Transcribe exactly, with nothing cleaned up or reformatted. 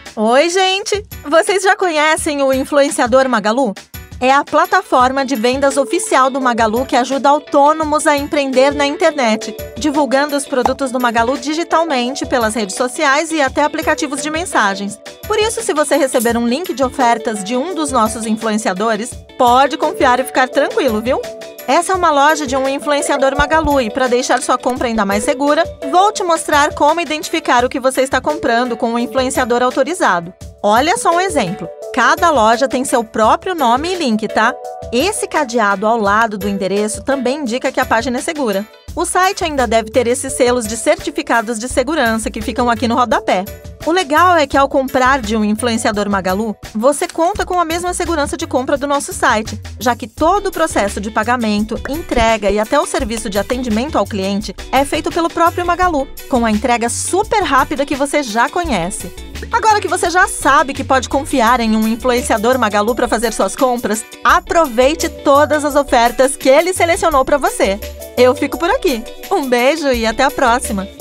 Oi, gente! Vocês já conhecem o Influenciador Magalu? É a plataforma de vendas oficial do Magalu que ajuda autônomos a empreender na internet, divulgando os produtos do Magalu digitalmente pelas redes sociais e até aplicativos de mensagens. Por isso, se você receber um link de ofertas de um dos nossos influenciadores, pode confiar e ficar tranquilo, viu? Essa é uma loja de um influenciador Magalu e, para deixar sua compra ainda mais segura, vou te mostrar como identificar o que você está comprando com um influenciador autorizado. Olha só um exemplo. Cada loja tem seu próprio nome e link, tá? Esse cadeado ao lado do endereço também indica que a página é segura. O site ainda deve ter esses selos de certificados de segurança que ficam aqui no rodapé. O legal é que ao comprar de um influenciador Magalu, você conta com a mesma segurança de compra do nosso site, já que todo o processo de pagamento, entrega e até o serviço de atendimento ao cliente é feito pelo próprio Magalu, com a entrega super rápida que você já conhece. Agora que você já sabe que pode confiar em um influenciador Magalu para fazer suas compras, aproveite todas as ofertas que ele selecionou para você. Eu fico por aqui. Um beijo e até a próxima!